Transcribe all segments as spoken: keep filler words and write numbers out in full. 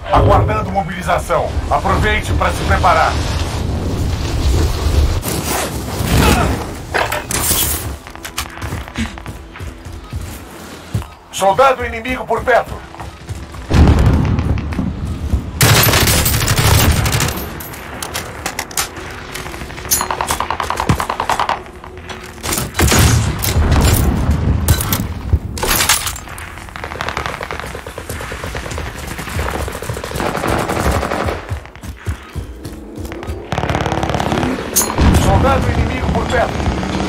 Aguardando mobilização. Aproveite para se preparar. Soldado inimigo por perto. Soldado inimigo por perto.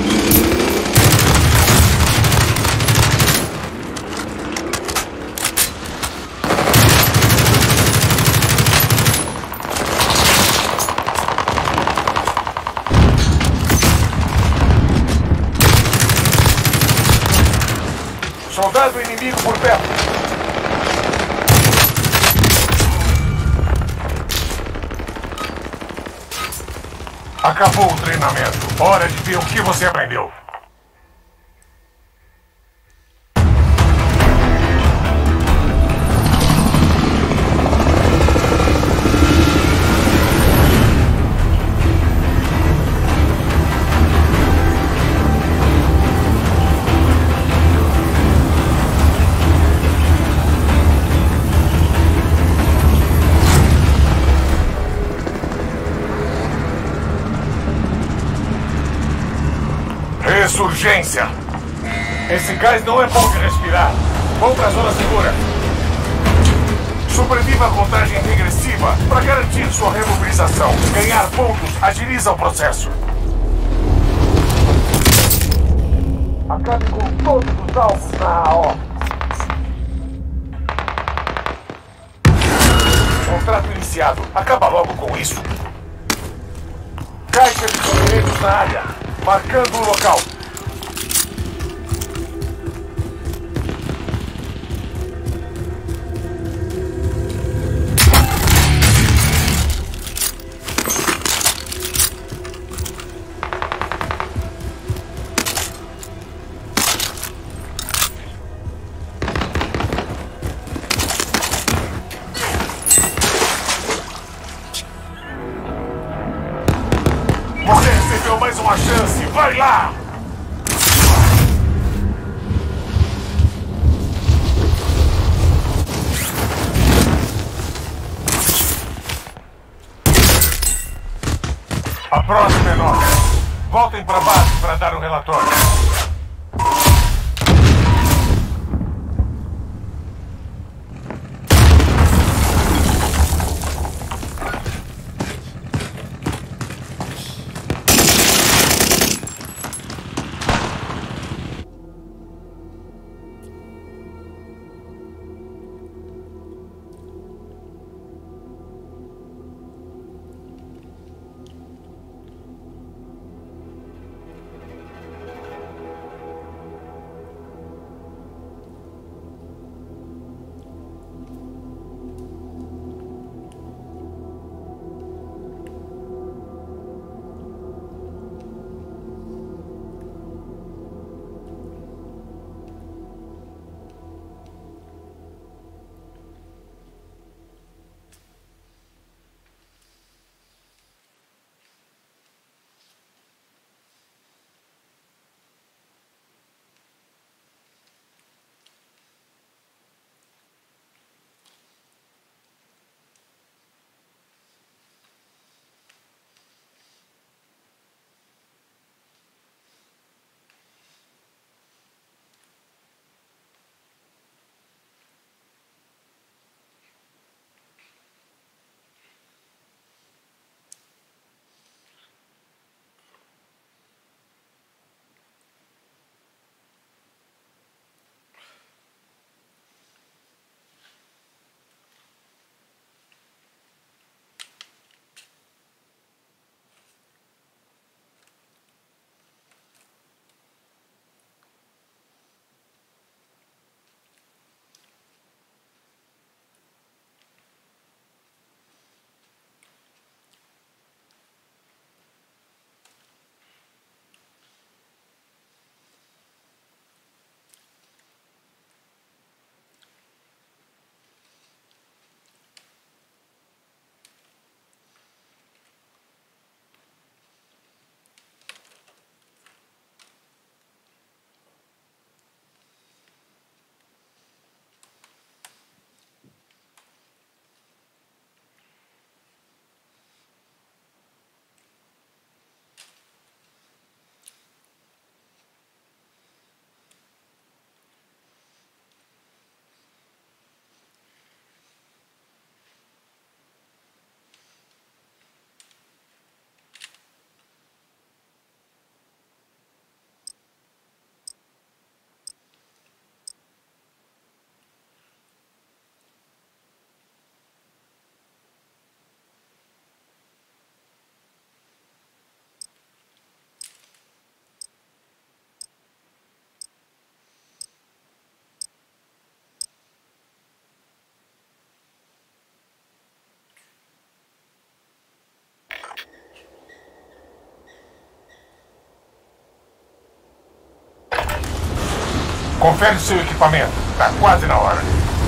Soldado inimigo por perto. Acabou o treinamento. Hora de ver o que você aprendeu. Ressurgência! Esse gás não é bom de respirar. Vão para a zona segura. Sobreviva a contagem regressiva para garantir sua remobilização. Ganhar pontos agiliza o processo. Acabe com todos os alvos na A O. Contrato iniciado. Acaba logo com isso. Caixa de suprimentos na área. Marcando o local. Você recebeu mais uma chance. Vai lá! A próxima é nossa. Voltem para a base para dar um relatório. Confere seu equipamento. Tá quase na hora.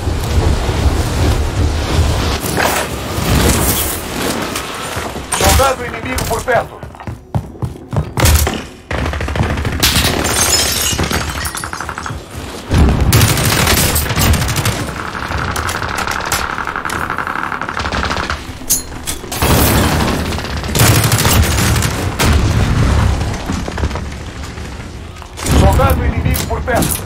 Soldado inimigo por perto. Soldado inimigo por perto.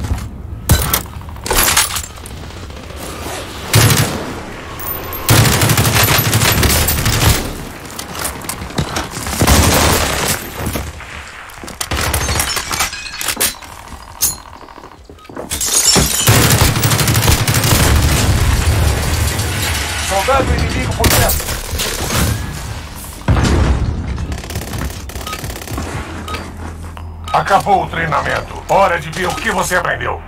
Soldado inimigo por perto. Acabou o treinamento. Hora de ver o que você aprendeu.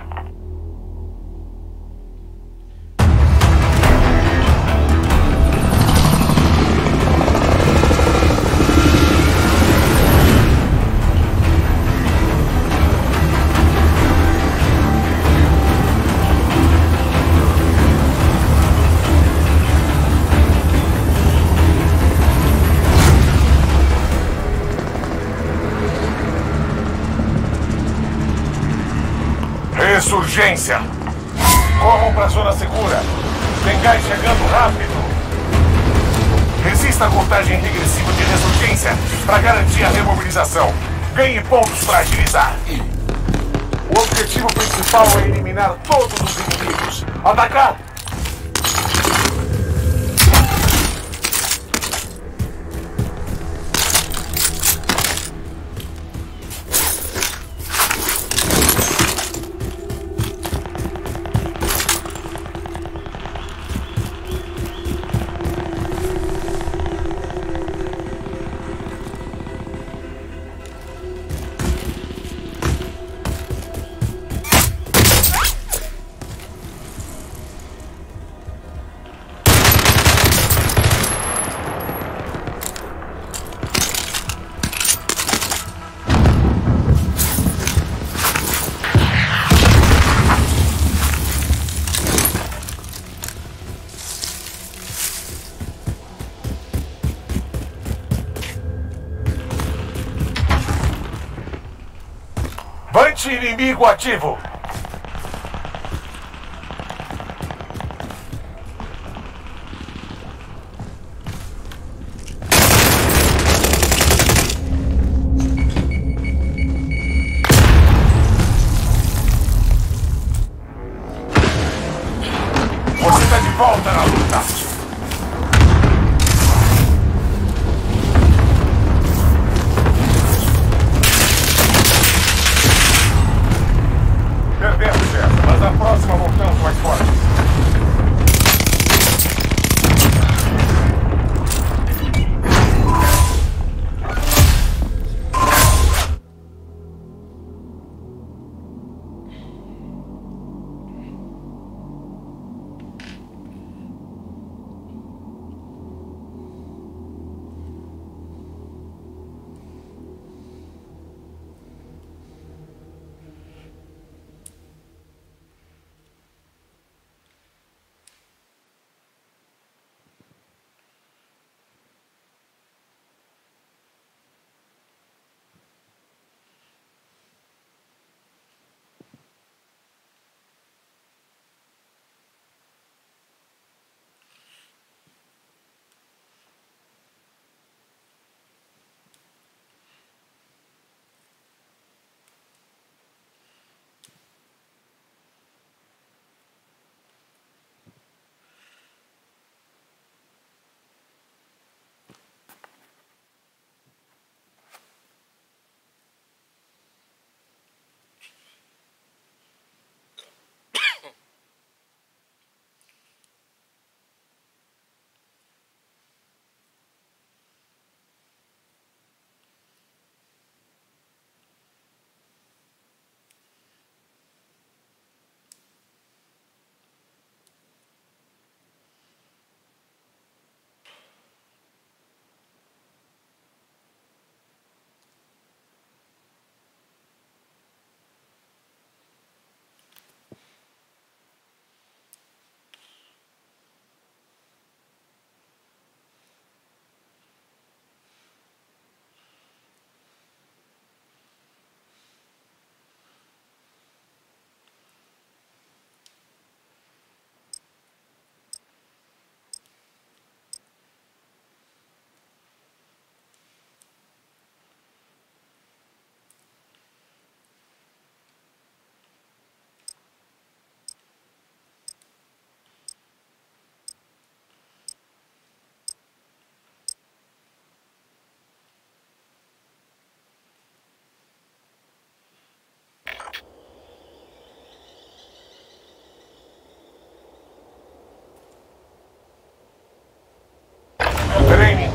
Ressurgência! Corram para a zona segura! Tem gás chegando rápido! Resista à contagem regressiva de ressurgência para garantir a remobilização. Ganhe pontos para agilizar. O objetivo principal é eliminar todos os inimigos. Atacar! Vante inimigo ativo. Você está de volta na luta.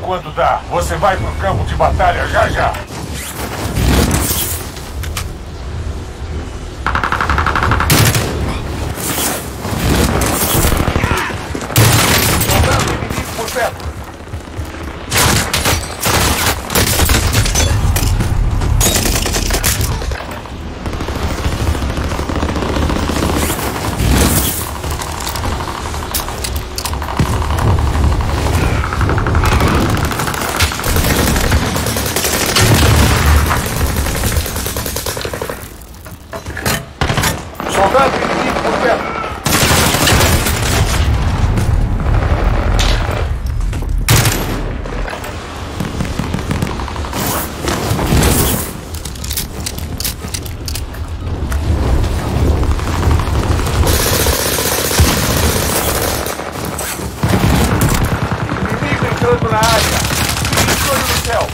enquanto dá. Você vai pro campo de batalha já já. Soldado inimigo por perto. Soldado inimigo por perto. Inimigo entrando na área. De olho no céu.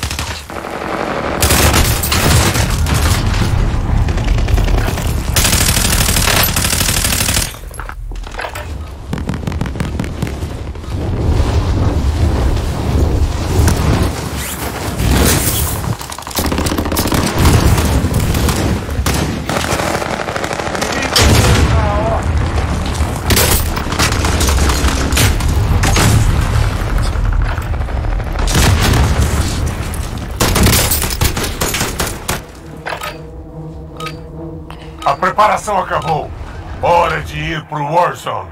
A preparação acabou. Hora de ir pro Warzone.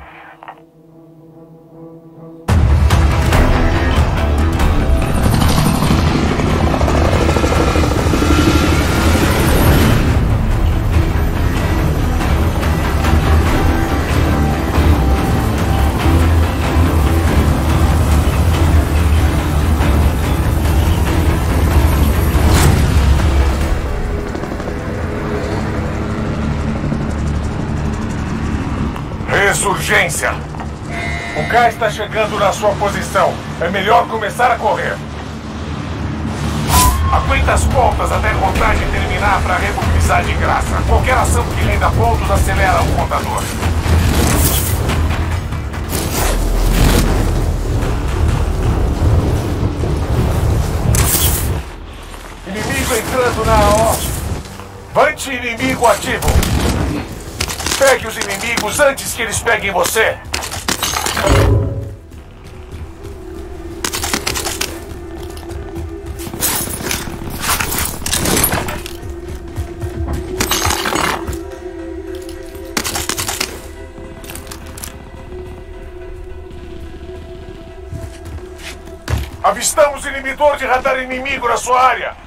Ressurgência! O gás está chegando na sua posição. É melhor começar a correr. Aguenta as pontas até a contagem terminar para remobilizar de graça. Qualquer ação que renda pontos acelera o contador. Inimigo entrando na A O. Vante inimigo ativo. Pegue os inimigos antes que eles peguem você. Avistamos inibidor de radar inimigo na sua área.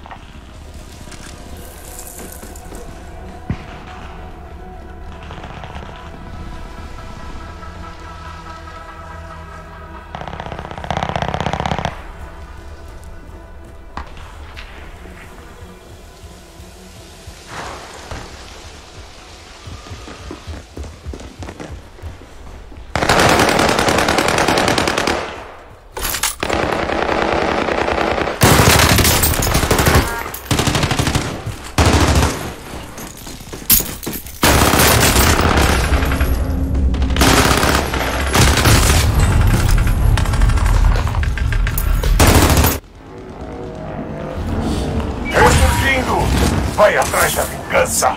Vai atrás da vingança!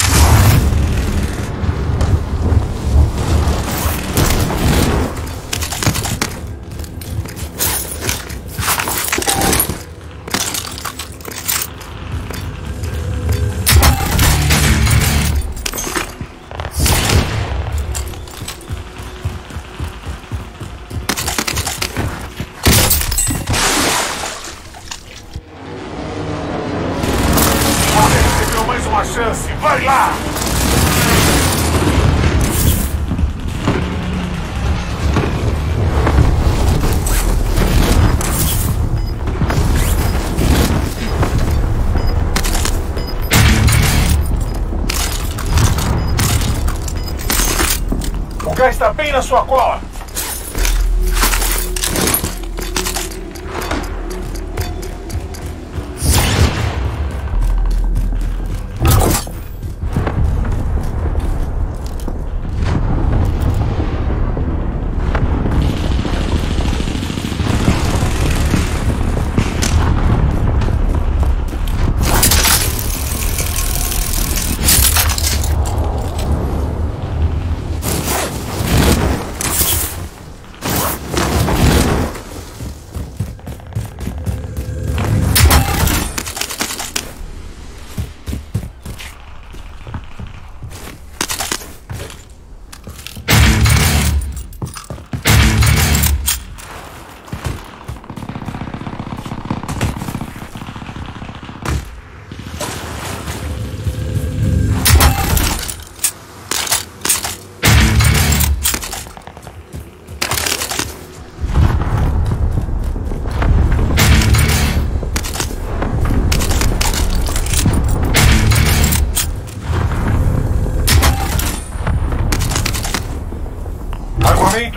Uma chance, vai lá! O gás está bem na sua cola!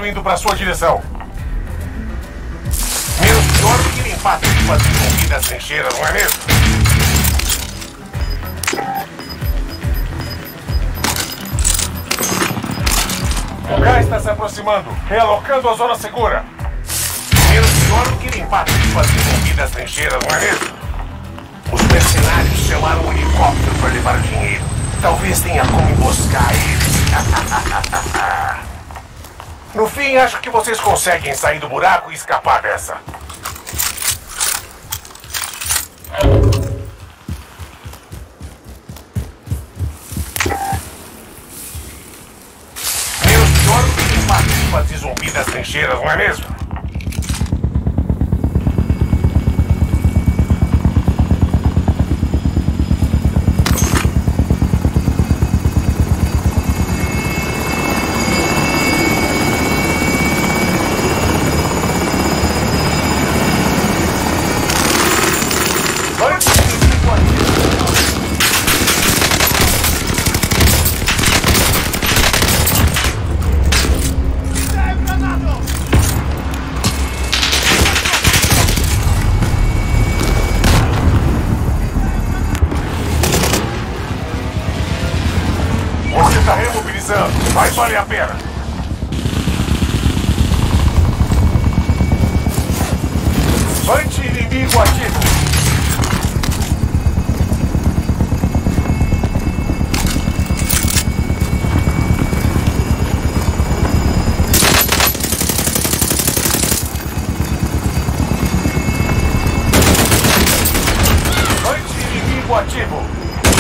indo para sua direção. Menos pior do que limpar tripas e zumbi das trincheiras, não é mesmo? O K está se aproximando, realocando a zona segura. Menos pior do que limpar tripas e zumbi das trincheiras, não é mesmo? Os mercenários chamaram um helicóptero para levar o dinheiro. Talvez tenha como emboscar eles. No fim, acho que vocês conseguem sair do buraco e escapar dessa. Menos pior do que limpar tripas de zumbi das trincheiras, não é mesmo? Mas vale a pena. Anti-inimigo ativo. Anti-inimigo ativo.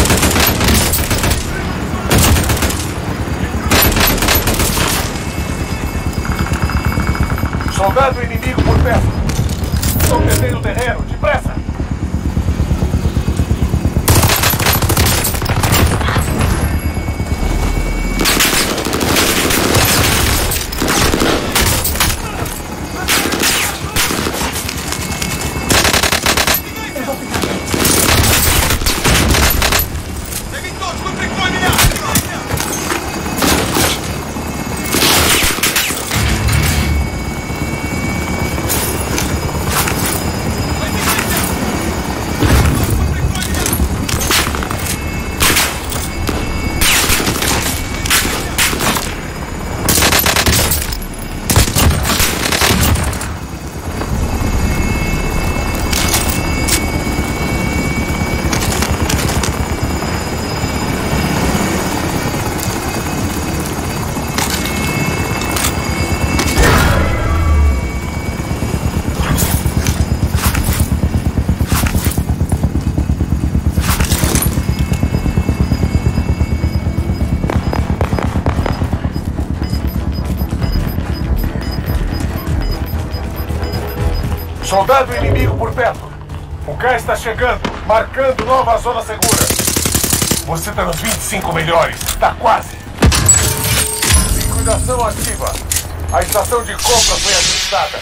Soldado inimigo por perto. Estou perdendo o terreno. Depressa! Soldado inimigo por perto. O K está chegando, marcando nova zona segura. Você está nos vinte e cinco melhores. Está quase. Liquidação ativa. A estação de compra foi avistada.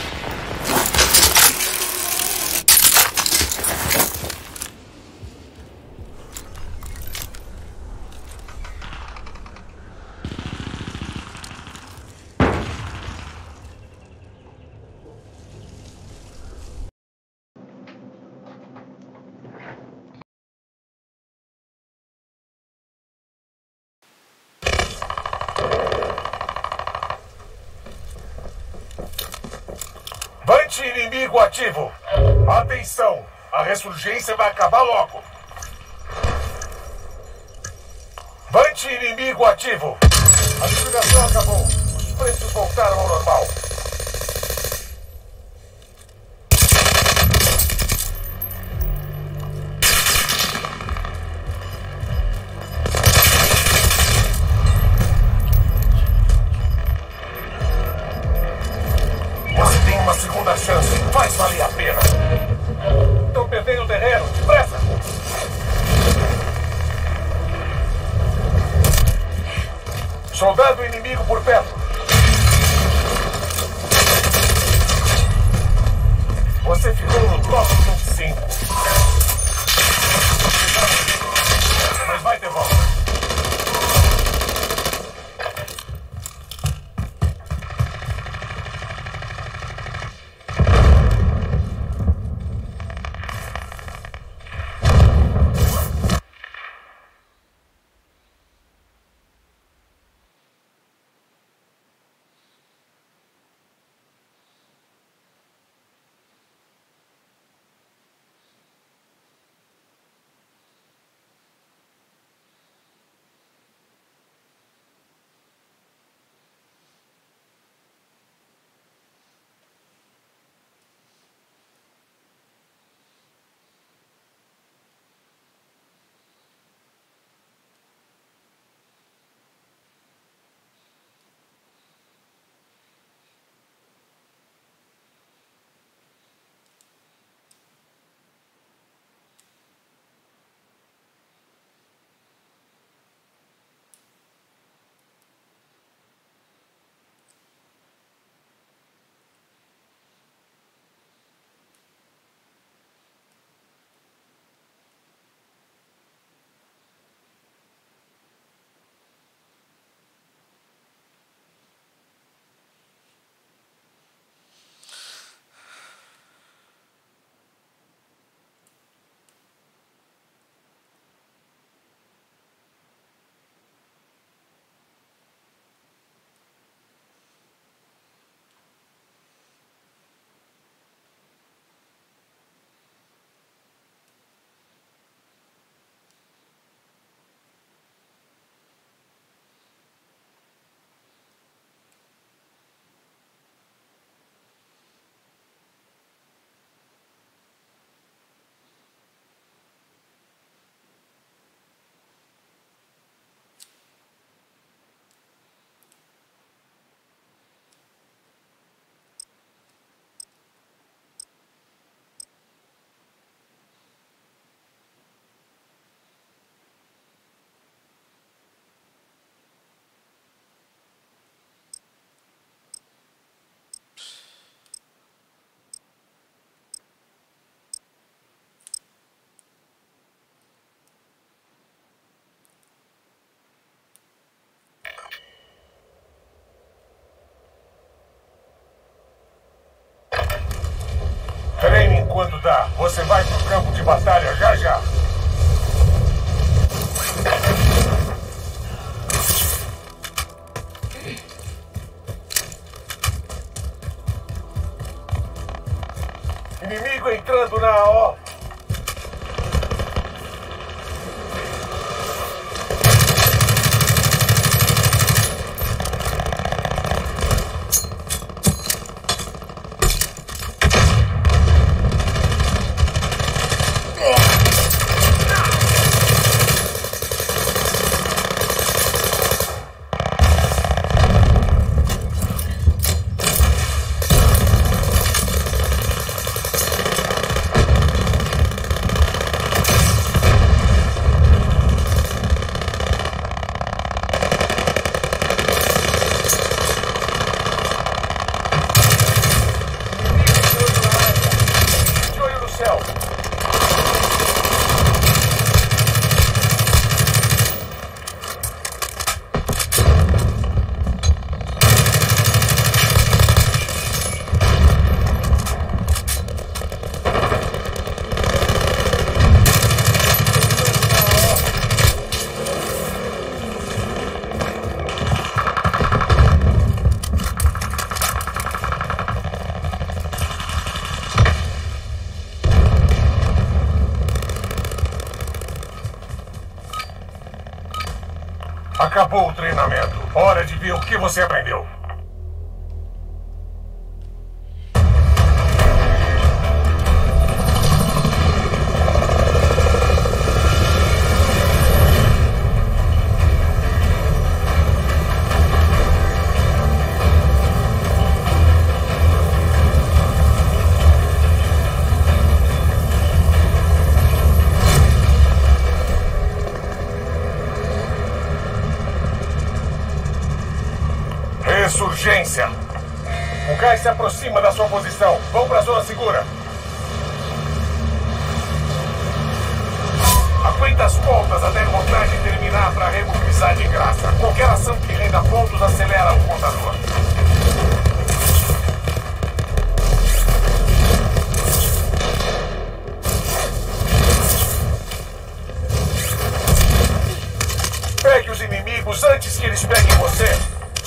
Inimigo ativo. Atenção, a ressurgência vai acabar logo. Vante inimigo ativo. A liquidação acabou. Os preços voltaram ao normal. Segunda chance, faz valer a pena. Estou perdendo o terreno, depressa! Soldado inimigo por perto. Você ficou no top vinte e cinco. Mas vai de volta. você vai pro campo de batalha já já. Inimigo entrando na O. Acabou o treinamento. Hora de ver o que você aprendeu. Urgência! O gás se aproxima da sua posição. Vão para a zona segura. Aguenta as pontas até a contagem terminar para remobilizar de graça. Qualquer ação que renda pontos acelera o contador. Pegue os inimigos antes que eles peguem você.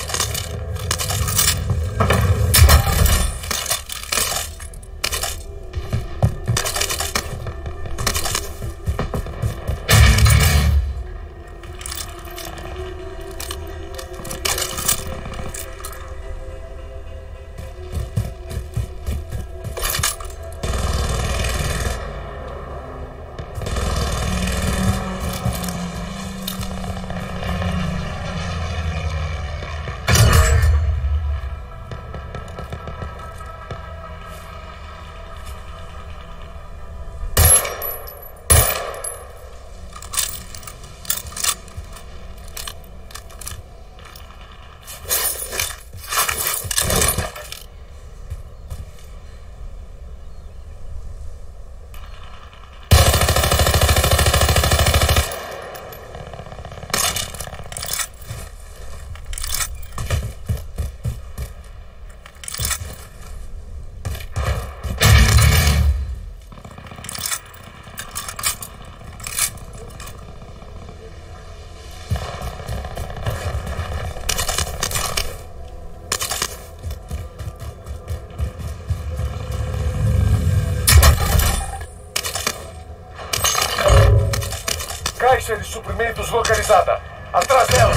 Caixa de suprimentos localizada. Atrás dela.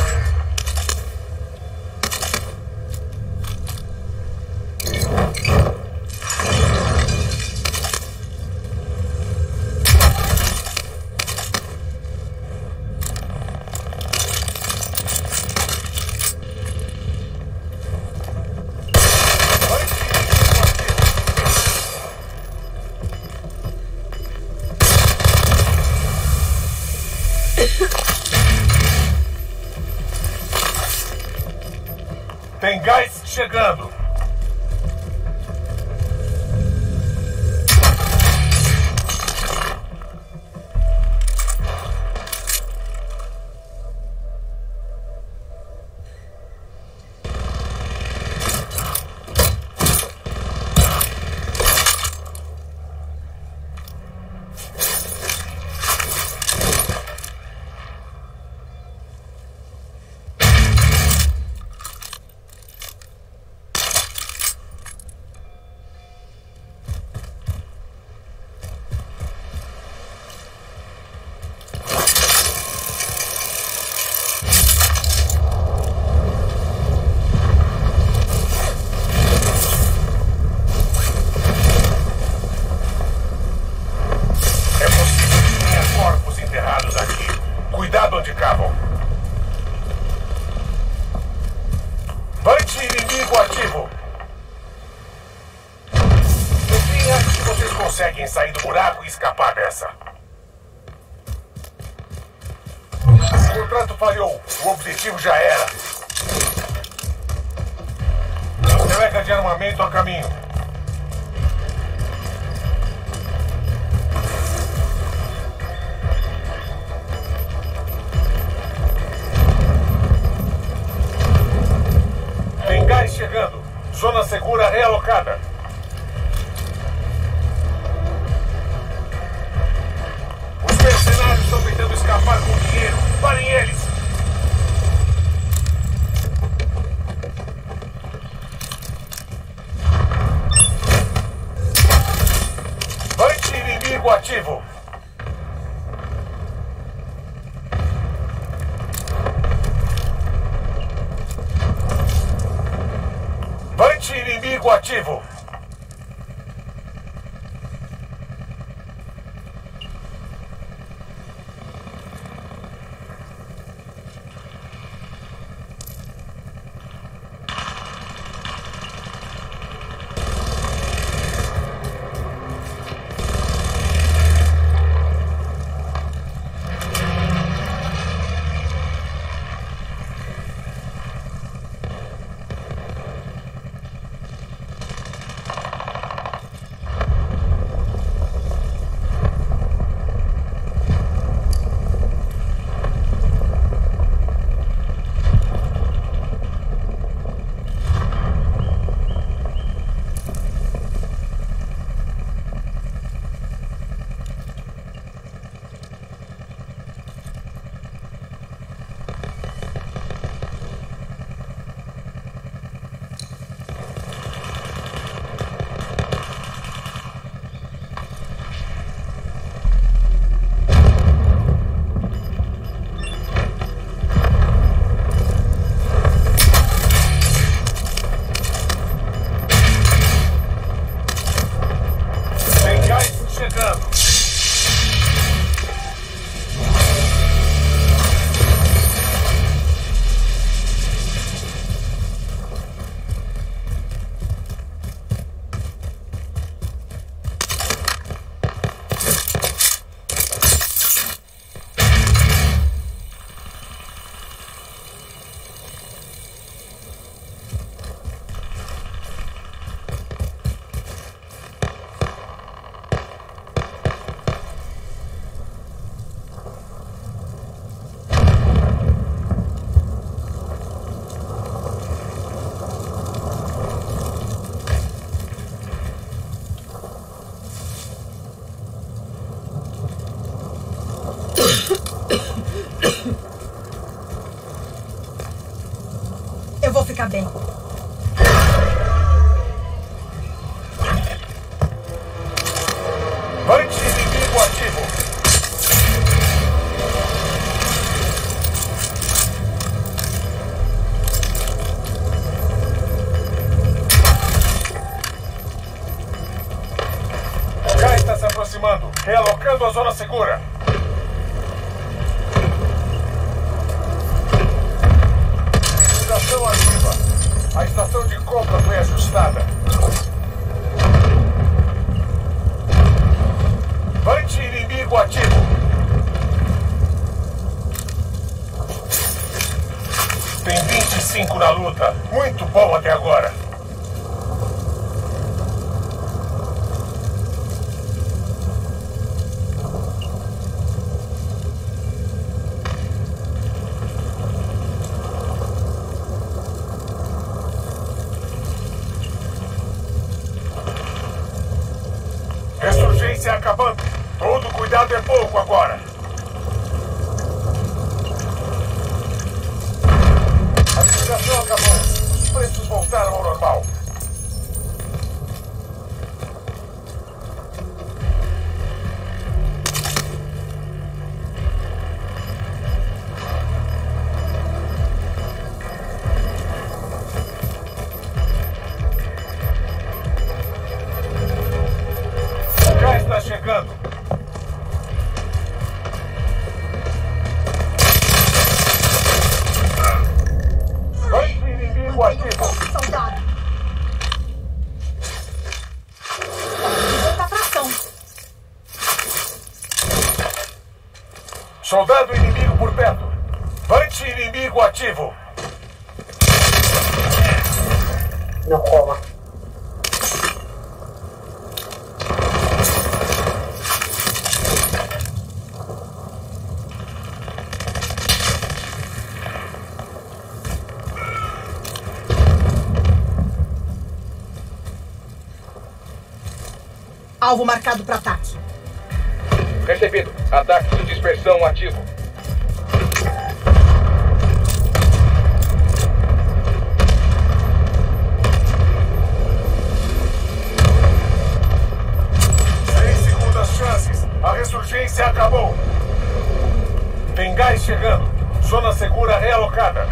Tem gás chegando. conseguem sair do buraco e escapar dessa. O contrato falhou. O objetivo já era. Entrega de armamento a caminho. Tem gás chegando. Zona segura realocada. Os mercenários estão tentando escapar com dinheiro. Parem eles! Vante inimigo ativo. Vante inimigo ativo. Eu vou ficar bem. Vante inimigo ativo. O gás está se aproximando. Realocando a zona segura. Estação ativa. A estação de compra foi ajustada. Vante inimigo ativo. Tem vinte e cinco na luta. Muito bom até agora. Ressurgência acabando. Todo cuidado é pouco agora. A liquidação acabou. Os preços voltaram ao normal. O gás está chegando. Soldado. Hora de voltar pra ação. Soldado inimigo por perto. Anti-inimigo ativo. Não rola. Alvo marcado para ataque. Recebido. Ataque de dispersão ativo. Sem segundas chances. A ressurgência acabou. Tem gás chegando. Zona segura realocada.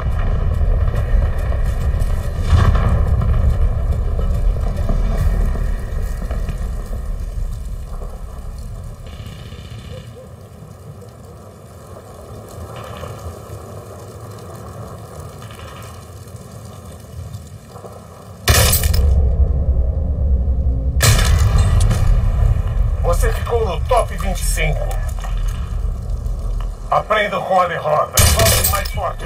Você ficou no top vinte e cinco. Aprendam com a derrota. Voltem mais forte.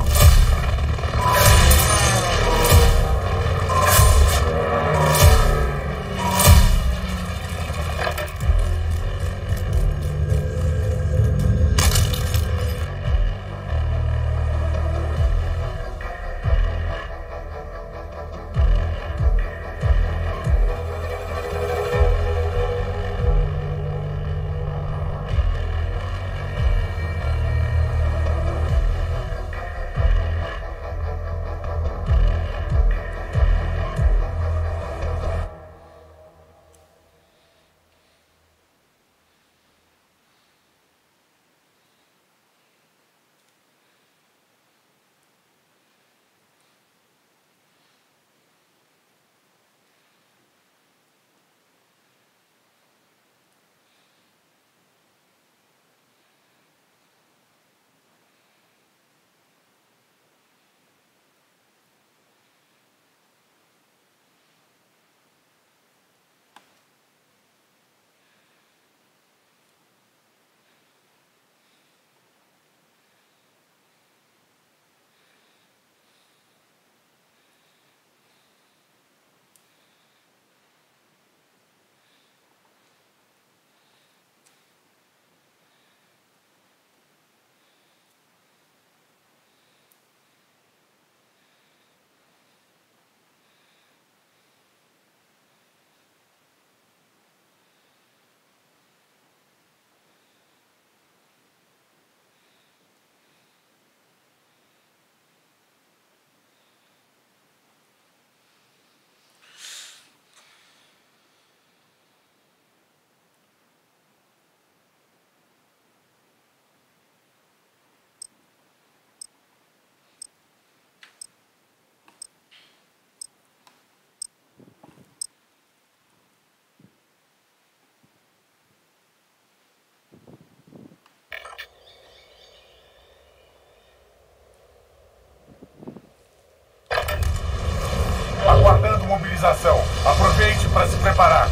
Aguardando mobilização. Aproveite para se preparar.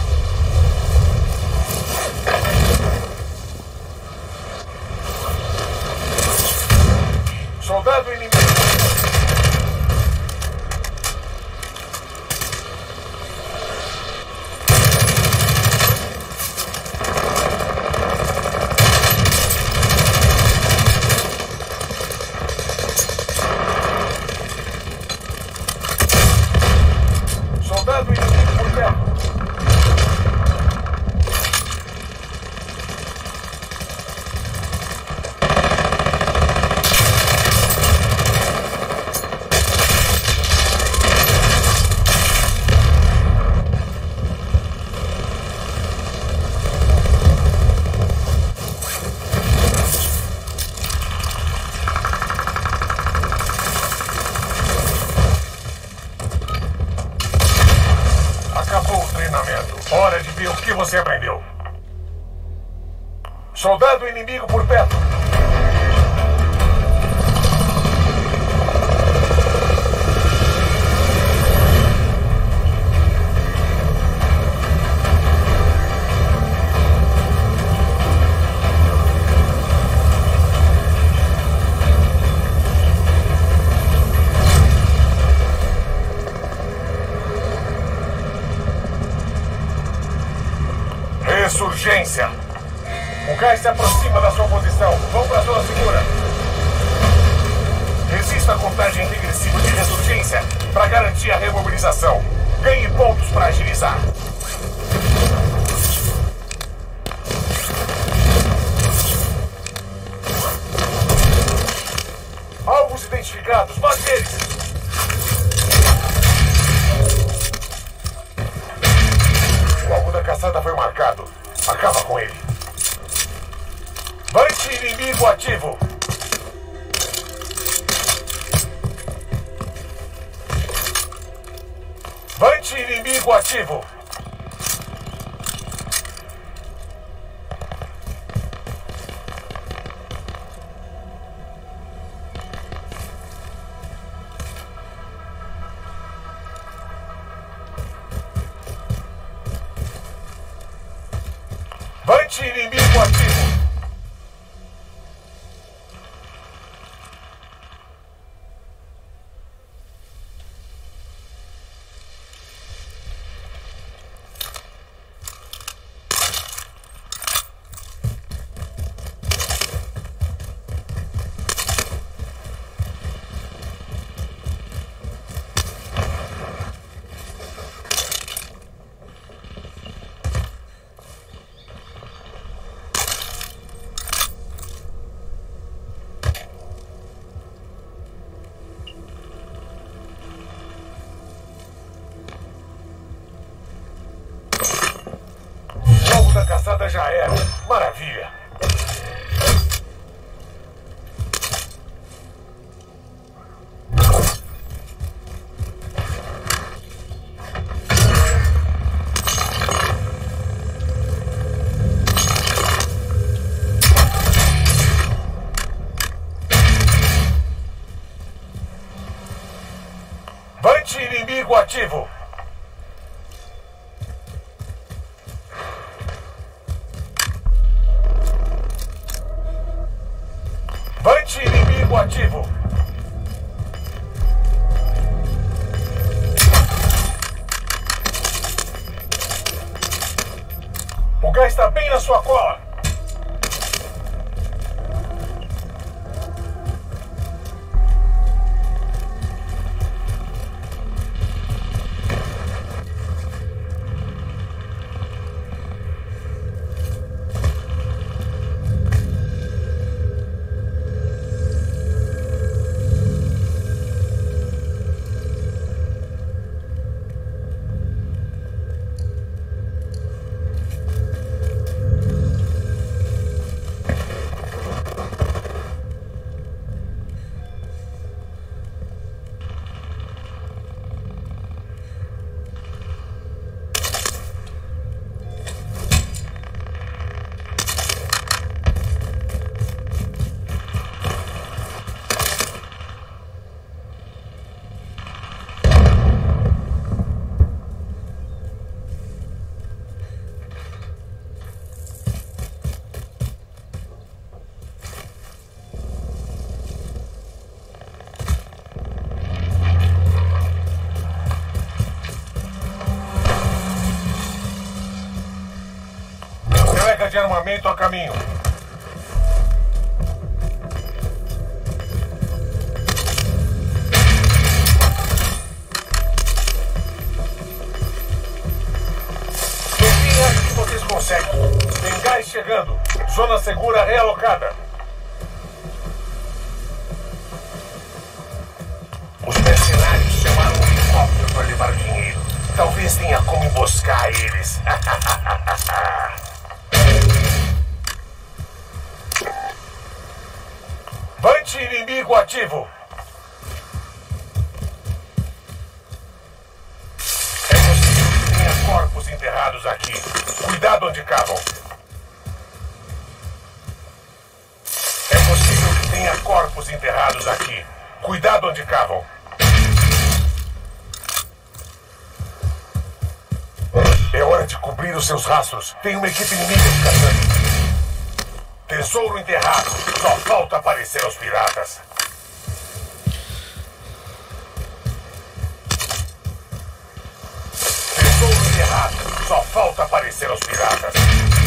Soldado inimigo. Soldado inimigo por perto. Acabou o treinamento. Hora de ver o que você aprendeu. Soldado inimigo por perto. Ressurgência. O gás se aproxima da sua posição. Vão para a zona segura. Resista a contagem regressiva de ressurgência para garantir a remobilização. Ganhe pontos para agilizar. Alvos identificados. Mate eles. O alvo da caçada foi marcado. Acaba com ele. Vante inimigo ativo. Vante inimigo ativo. Vante inimigo ativo. A caçada já era. Maravilha. Vante inimigo ativo. Vante inimigo ativo. O gás está bem na sua cola. Entrega de armamento a caminho. Enfim, acho que vocês conseguem. Tem gás chegando. Zona segura realocada. Os mercenários chamaram um helicóptero para levar dinheiro. Talvez tenha como emboscar eles. Vante inimigo ativo. É possível que tenha corpos enterrados aqui. Cuidado onde cavam. É possível que tenha corpos enterrados aqui. Cuidado onde cavam. É hora de cobrir os seus rastros. Tem uma equipe inimiga te caçando. Tesouro enterrado. Só falta aparecer aos piratas. Tesouro enterrado. Só falta aparecer aos piratas.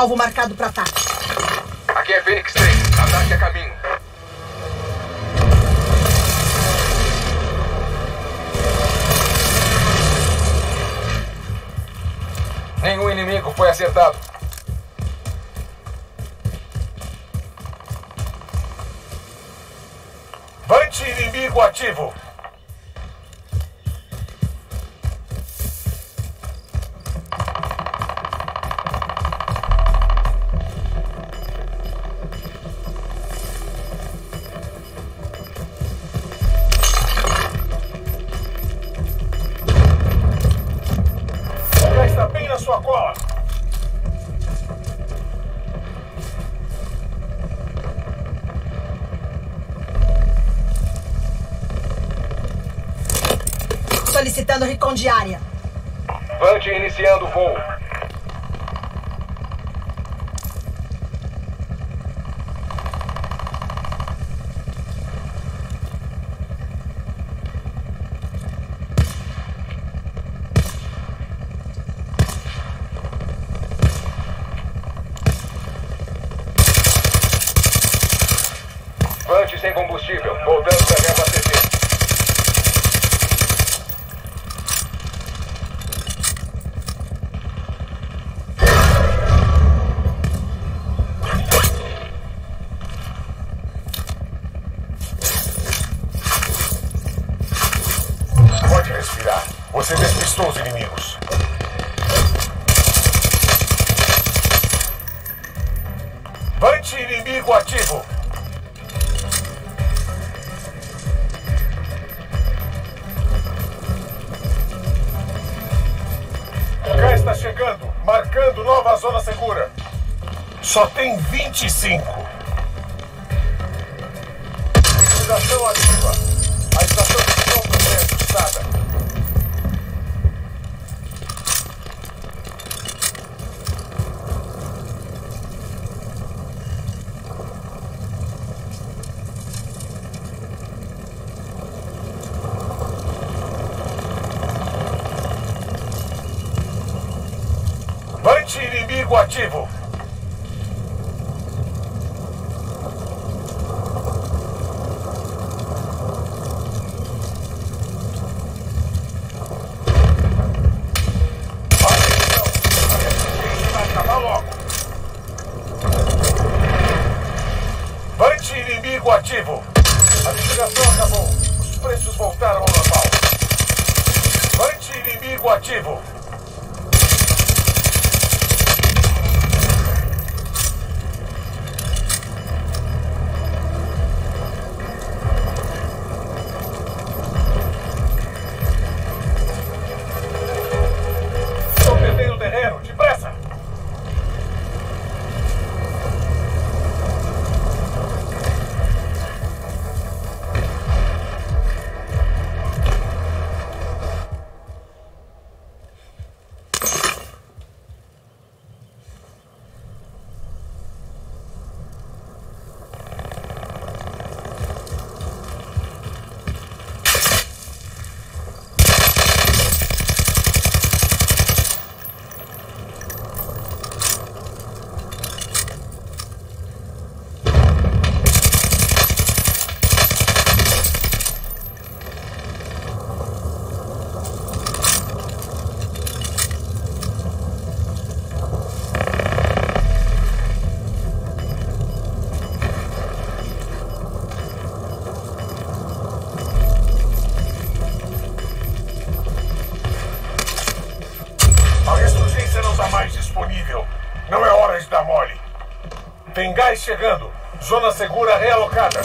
Alvo marcado para ataque. Aqui é Fênix três. Ataque a caminho. Nenhum inimigo foi acertado. Vante inimigo ativo. Já está bem na sua cola. Solicitando recon de área. Vante iniciando o voo. Vante sem combustível. Voltando para reabastecer. Pode respirar. Você despistou os inimigos. Vante inimigo ativo. Cá está chegando, marcando nova zona segura. Só tem vinte e cinco. Estação ativa. A estação de compra foi ajustada. Vante inimigo ativo. Atenção, a resistência vai acabar logo. Vante inimigo ativo. A liquidação acabou. Os preços voltaram ao normal. Vante inimigo ativo. Estou perdendo terreno, depressa! A ressurgência não está mais disponível. Não é hora de dar mole. Tem gás chegando. Zona segura realocada.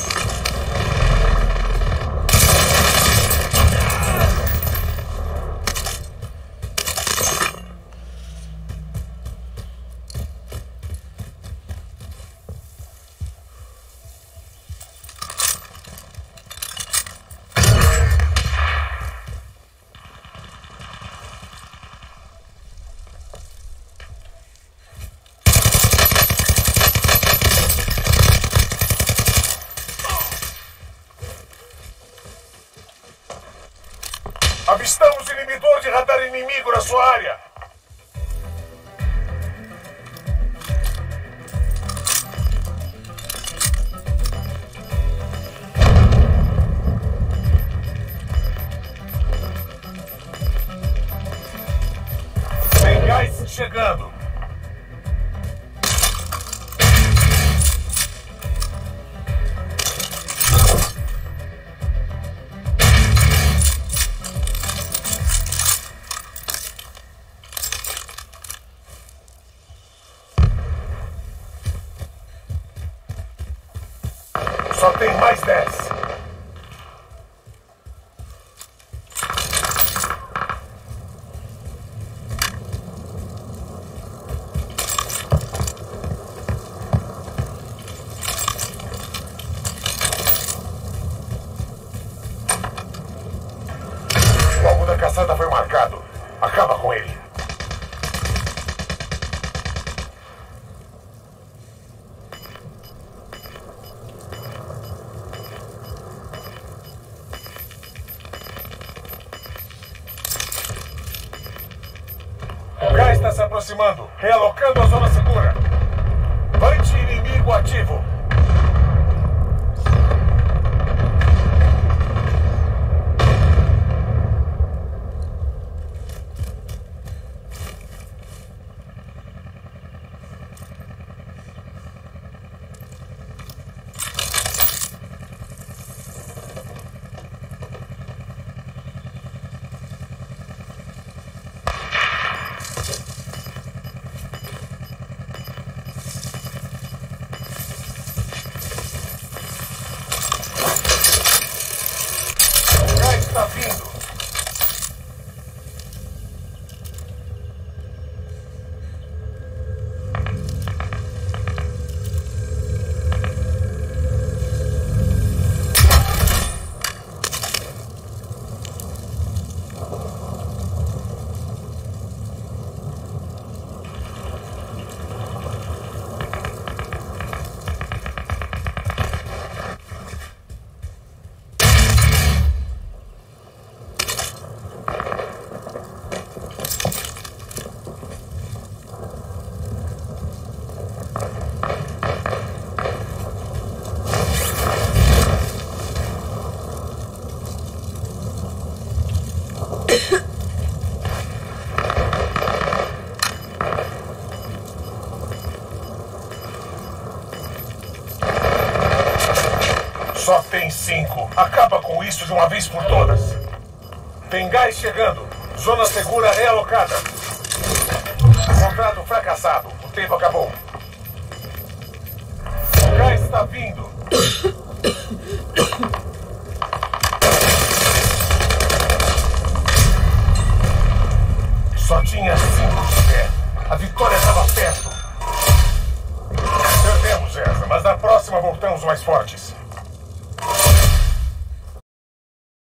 Avistamos inibidor de radar inimigo na sua área. chegando. Só tem mais dez. O alvo da caçada foi marcado. Acaba com ele. O gás está se aproximando, realocando a zona segura. Anti-inimigo ativo. Está vindo. Só tem cinco. Acaba com isso de uma vez por todas. Tem gás chegando. Zona segura realocada. Contrato fracassado. O tempo acabou. O gás está vindo. Só tinha cinco de pé. A vitória estava perto. Perdemos essa, mas na próxima voltamos mais fortes.